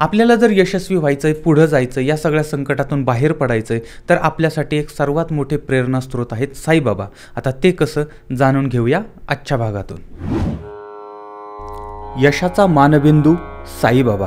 आपल्याला जर यशस्वी व्हायचंय, पुढे जायचं, या सगळ्या संकटातून बाहेर पडायचंय, तर आपल्यासाठी एक सर्वात मोठे प्रेरणास्रोत आहेत साईबाबा। आता ते कसं जाणून घेऊया आजच्या भागातून। यशाचा मानबिंदू साईबाबा।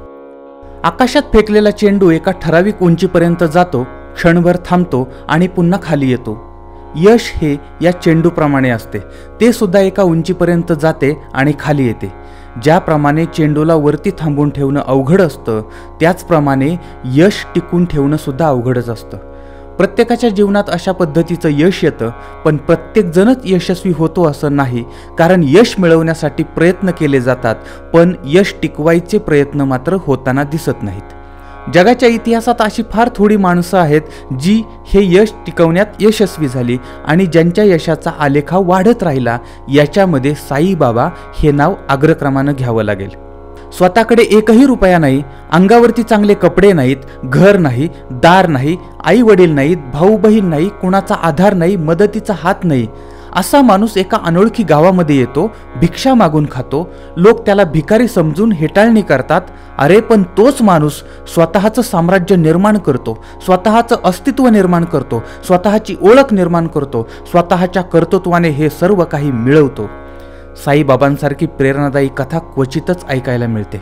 आकाशात फेकलेला चेंडू एका ठराविक उंचीपर्यंत जातो, क्षणभर थांबतो आणि पुन्हा खाली येतो। यश हे या चेंडूप्रमाणे असते, ते सुद्धा एका उंचीपर्यंत जाते आणि खाली येते। ज्याप्रमाणे चेंडूला वरती थांबून ठेवणं अवघड असतं, त्याचप्रमाणे यश टिकून ठेवणं सुद्धा अवघडच असतं। प्रत्येकाच्या जीवनात अशा पद्धतीचं यश येतं, पण प्रत्येक जणच यशस्वी होतो असं नाही, कारण यश मिळवण्यासाठी प्रयत्न केले जातात, पण यश टिकवायचे प्रयत्न मात्र होताना दिसत नाहीत। जगाच्या इतिहासात अशी फार थोडी माणसं आहेत जी हे यश टिकवण्यात यशस्वी झाली आणि ज्यांच्या यशाचा आलेखाव वाढत राहिला। याच्यामध्ये साईबाबा हे नाव अग्रक्रमानं घ्यावं लागेल। स्वतःकडे एकही रुपया नाही, अंगावरती चांगले कपडे नाहीत, घर नाही, दार नाही, आई वडील नाहीत, भाऊ बहीण नाही, कुणाचा आधार नाही, मदतीचा हात नाही, असा माणूस एका अनोळखी गावामध्ये येतो, भिक्षा मागून खातो। लोक त्याला भिकारी समजून हेटाळणी करतात। अरे पण तोच माणूस स्वतःचं साम्राज्य निर्माण करतो, स्वतःचं अस्तित्व निर्माण करतो, स्वतःची ओळख निर्माण करतो, स्वतःच्या कर्तृत्वाने हे सर्व काही मिळवतो। साईबाबांसारखी प्रेरणादायी कथा क्वचितच ऐकायला मिळते।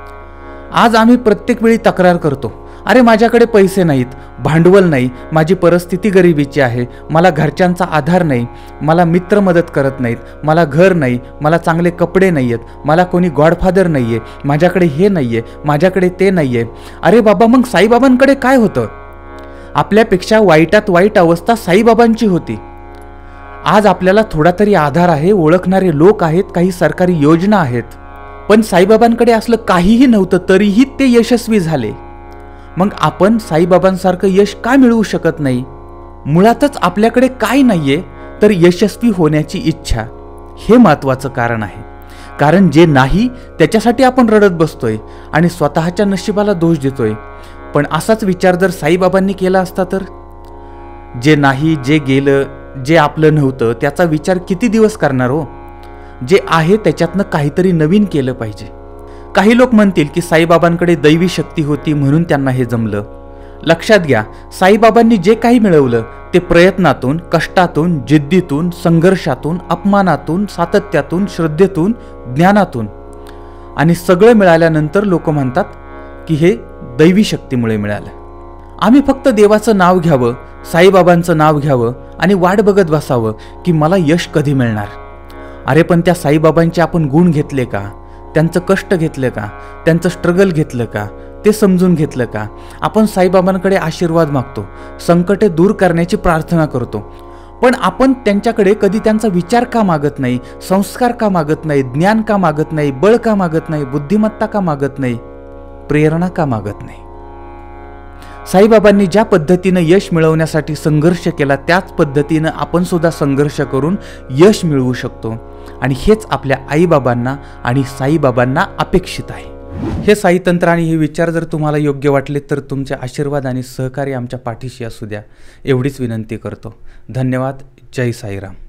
आज आम्ही प्रत्येक वेळी तक्रार करतो, अरे माझ्याकडे पैसे नाहीत, भांडवल नाही, माझी परिस्थिती गरिबीची आहे, मला घरच्यांचा आधार नाही, मला मित्र मदत करत नाहीत, मला घर नाही, मला चांगले कपडे नाहीयेत, मला कोणी गॉडफादर नाहीये, माझ्याकडे हे नाहीये, माझ्याकडे ते नाहीये। अरे बाबा, मग साईबाबांकडे काय होतं? आपल्यापेक्षा वाईटात वाईट अवस्था साईबाबांची होती। आज आपल्याला थोडा तरी आधार आहे, ओळखणारे लोक आहेत, काही सरकारी योजना आहेत, पण साईबाबांकडे असलं काहीही नव्हतं, तरीही ते यशस्वी झाले। मग आपण साईबाबांसारखं यश का मिळवू शकत नाही? मुळातच आपल्याकडे काय नाहीये, तर यशस्वी होण्याची इच्छा, हे महत्त्वाचं कारण आहे। कारण जे नाही त्याच्यासाठी आपण रडत बसतोय आणि स्वतःच्या नशिबाला दोष देतोय। पण असाच विचार जर साईबाबांनी केला असता तर? जे नाही, जे गेलं, जे आपलं नव्हतं, त्याचा विचार किती दिवस करणार हो? जे आहे त्याच्यातनं काहीतरी नवीन केलं पाहिजे। काही लोक म्हणतील की साईबाबांकडे दैवी शक्ती होती म्हणून त्यांना हे जमलं। लक्षात घ्या, साईबाबांनी जे काही मिळवलं ते प्रयत्नातून, कष्टातून, जिद्दीतून, संघर्षातून, अपमानातून, सातत्यातून, श्रद्धेतून, ज्ञानातून, आणि सगळं मिळाल्यानंतर लोक म्हणतात की हे दैवी शक्तीमुळे मिळालं। आम्ही फक्त देवाचं नाव घ्यावं, साईबाबांचं नाव घ्यावं आणि वाट बघत बसावं की मला यश कधी मिळणार। अरे पण त्या साईबाबांचे आपण गुण घेतले का? त्यांचं कष्ट घेतलं का? त्यांचं स्ट्रगल घेतलं का? ते समजून घेतलं का? आपण साईबाबांकडे आशीर्वाद मागतो, संकटे दूर करण्याची प्रार्थना करतो, पण आपण त्यांच्याकडे कधी त्यांचा विचार का मागत नाही, संस्कार का मागत नाही, ज्ञान का मागत नाही, बळ का मागत नाही, बुद्धिमत्ता का मागत नाही, प्रेरणा का मागत नाही? साईबाबांनी ज्या पद्धतीनं यश मिळवण्यासाठी संघर्ष केला, त्याच पद्धतीनं आपण सुद्धा संघर्ष करून यश मिळवू शकतो, आणि हेच आपल्या आईबाबांना आणि साईबाबांना अपेक्षित आहे। हे साईतंत्र आणि हे विचार जर तुम्हाला योग्य वाटले तर तुमचे आशीर्वाद आणि सहकार्य आमच्या पाठीशी असू द्या, एवढीच विनंती करतो। धन्यवाद। जय साईराम।